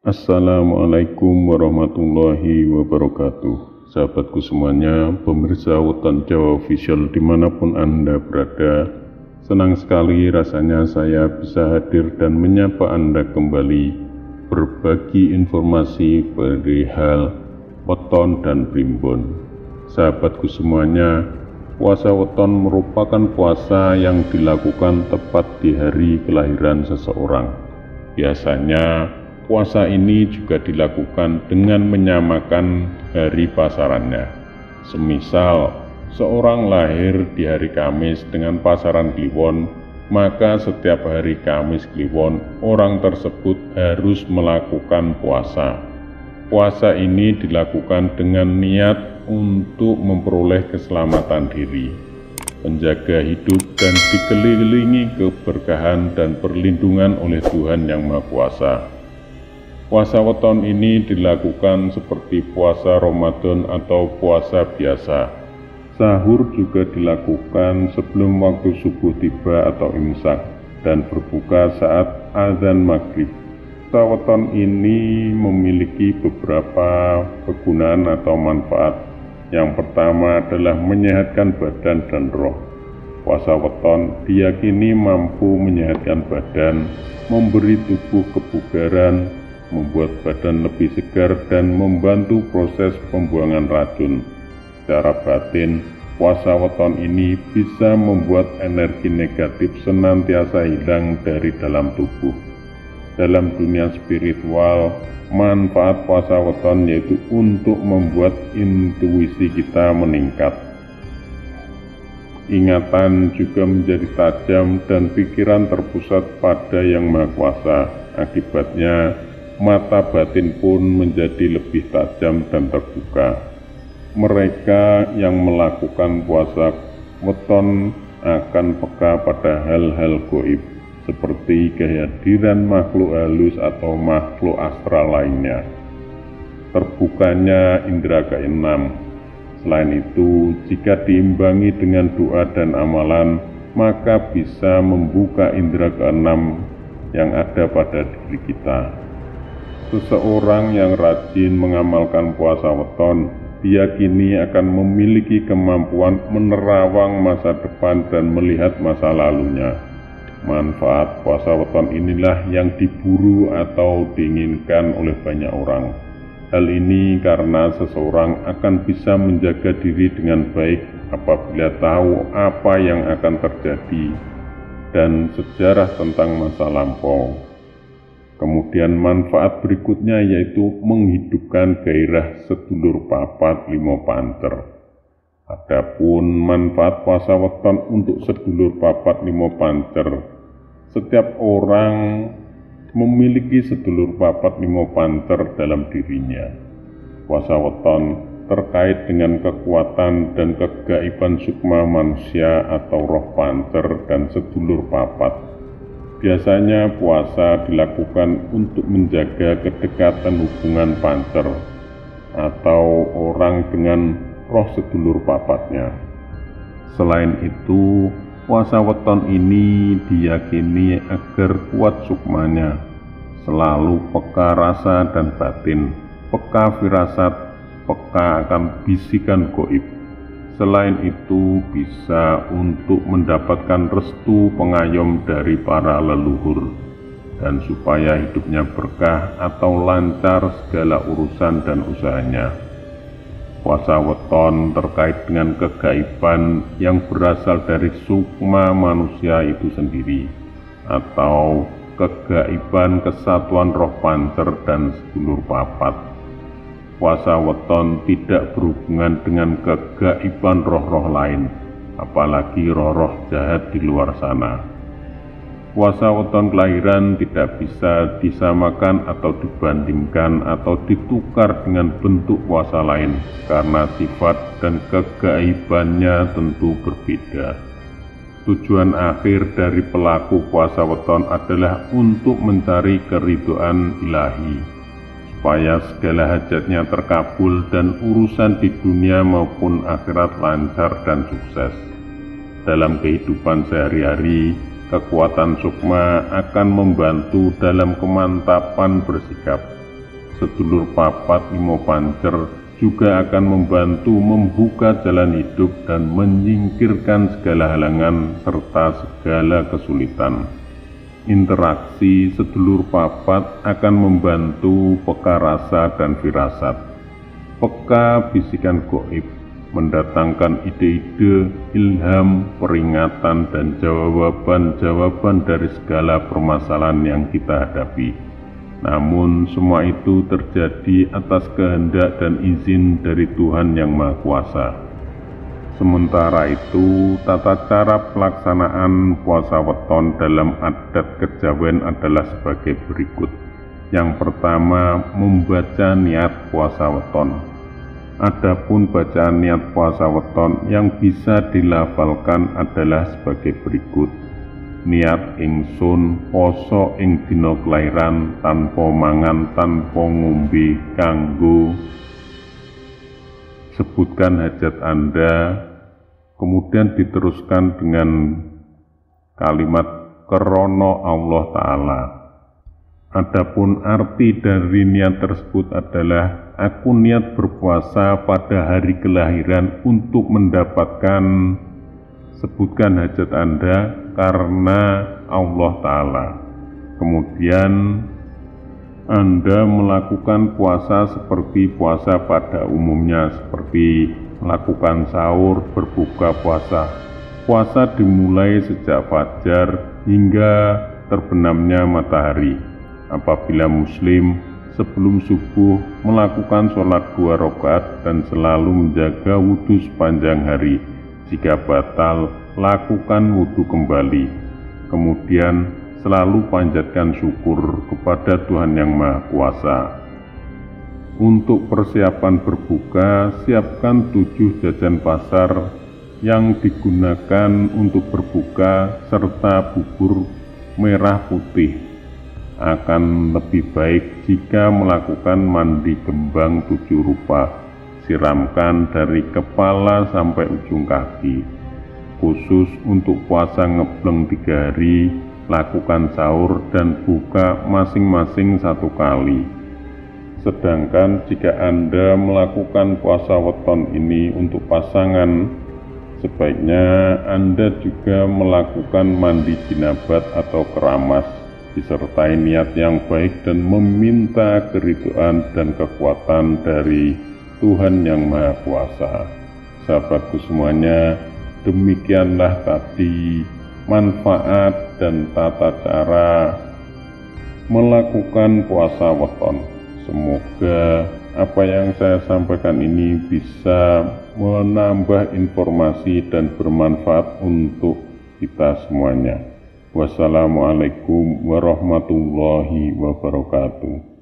Assalamualaikum warahmatullahi wabarakatuh. Sahabatku semuanya, pemirsa Weton Jawa Official dimanapun Anda berada, senang sekali rasanya saya bisa hadir dan menyapa Anda kembali, berbagi informasi perihal weton dan primbon. Sahabatku semuanya, puasa weton merupakan puasa yang dilakukan tepat di hari kelahiran seseorang. Biasanya puasa ini juga dilakukan dengan menyamakan hari pasarannya. Semisal seorang lahir di hari Kamis dengan pasaran Kliwon, maka setiap hari Kamis Kliwon orang tersebut harus melakukan puasa. Puasa ini dilakukan dengan niat untuk memperoleh keselamatan diri, menjaga hidup dan dikelilingi keberkahan dan perlindungan oleh Tuhan Yang Maha Kuasa. Puasa weton ini dilakukan seperti puasa Ramadan atau puasa biasa. Sahur juga dilakukan sebelum waktu subuh tiba atau imsak dan berbuka saat azan maghrib. Puasa weton ini memiliki beberapa kegunaan atau manfaat. Yang pertama adalah menyehatkan badan dan roh. Puasa weton diyakini mampu menyehatkan badan, memberi tubuh kebugaran, membuat badan lebih segar dan membantu proses pembuangan racun. Secara batin, puasa weton ini bisa membuat energi negatif senantiasa hilang dari dalam tubuh. Dalam dunia spiritual, manfaat puasa weton yaitu untuk membuat intuisi kita meningkat. Ingatan juga menjadi tajam dan pikiran terpusat pada Yang Maha Kuasa. Akibatnya, mata batin pun menjadi lebih tajam dan terbuka. Mereka yang melakukan puasa weton akan peka pada hal-hal gaib, seperti kehadiran makhluk halus atau makhluk astral lainnya. Terbukanya indera keenam. Selain itu, jika diimbangi dengan doa dan amalan, maka bisa membuka indera keenam yang ada pada diri kita. Seseorang yang rajin mengamalkan puasa weton diyakini akan memiliki kemampuan menerawang masa depan dan melihat masa lalunya. Manfaat puasa weton inilah yang diburu atau diinginkan oleh banyak orang. Hal ini karena seseorang akan bisa menjaga diri dengan baik apabila tahu apa yang akan terjadi dan sejarah tentang masa lampau. Kemudian manfaat berikutnya yaitu menghidupkan gairah sedulur papat limo panter. Adapun manfaat puasa weton untuk sedulur papat limo panter, setiap orang memiliki sedulur papat limo panter dalam dirinya. Puasa weton terkait dengan kekuatan dan kegaiban sukma manusia atau roh panter dan sedulur papat. Biasanya puasa dilakukan untuk menjaga kedekatan hubungan panter atau orang dengan roh sedulur papatnya. Selain itu, puasa weton ini diyakini agar kuat sukmanya, selalu peka rasa dan batin, peka firasat, peka akan bisikan gaib. Selain itu, bisa untuk mendapatkan restu pengayom dari para leluhur, dan supaya hidupnya berkah atau lancar segala urusan dan usahanya. Puasa weton terkait dengan kegaiban yang berasal dari sukma manusia itu sendiri, atau kegaiban kesatuan roh panter dan sedulur papat. Puasa weton tidak berhubungan dengan kegaiban roh-roh lain, apalagi roh-roh jahat di luar sana. Puasa weton kelahiran tidak bisa disamakan atau dibandingkan atau ditukar dengan bentuk puasa lain, karena sifat dan kegaibannya tentu berbeda. Tujuan akhir dari pelaku puasa weton adalah untuk mencari keridhaan ilahi, supaya segala hajatnya terkabul dan urusan di dunia maupun akhirat lancar dan sukses. Dalam kehidupan sehari-hari, kekuatan sukma akan membantu dalam kemantapan bersikap, sedulur papat limo pancer juga akan membantu membuka jalan hidup dan menyingkirkan segala halangan serta segala kesulitan. Interaksi sedulur papat akan membantu peka rasa dan firasat. Peka bisikan gaib mendatangkan ide-ide, ilham, peringatan, dan jawaban-jawaban dari segala permasalahan yang kita hadapi. Namun semua itu terjadi atas kehendak dan izin dari Tuhan Yang Maha Kuasa. Sementara itu, tata cara pelaksanaan puasa weton dalam adat kejawen adalah sebagai berikut. Yang pertama, membaca niat puasa weton. Adapun bacaan niat puasa weton yang bisa dilafalkan adalah sebagai berikut. Niat ingsun poso ing dina kelahiran tanpa mangan tanpa ngombe kanggo. Sebutkan hajat Anda, kemudian diteruskan dengan kalimat krana Allah Ta'ala. Adapun arti dari niat tersebut adalah aku niat berpuasa pada hari kelahiran untuk mendapatkan, sebutkan hajat Anda, karena Allah Ta'ala. Kemudian Anda melakukan puasa seperti puasa pada umumnya, seperti melakukan sahur, berbuka puasa. Puasa dimulai sejak fajar hingga terbenamnya matahari. Apabila muslim sebelum subuh melakukan sholat 2 rakaat dan selalu menjaga wudhu sepanjang hari. Jika batal, lakukan wudhu kembali. Kemudian selalu panjatkan syukur kepada Tuhan Yang Maha Kuasa. Untuk persiapan berbuka, siapkan 7 jajan pasar yang digunakan untuk berbuka serta bubur merah putih. Akan lebih baik jika melakukan mandi kembang 7 rupa. Siramkan dari kepala sampai ujung kaki. Khusus untuk puasa ngebleng 3 hari, lakukan sahur dan buka masing-masing 1 kali. Sedangkan jika Anda melakukan puasa weton ini untuk pasangan, sebaiknya Anda juga melakukan mandi jinabat atau keramas, disertai niat yang baik dan meminta keridhaan dan kekuatan dari Tuhan Yang Maha Kuasa. Sahabatku semuanya, demikianlah tadi manfaat dan tata cara melakukan puasa weton. Semoga apa yang saya sampaikan ini bisa menambah informasi dan bermanfaat untuk kita semuanya. Wassalamualaikum warahmatullahi wabarakatuh.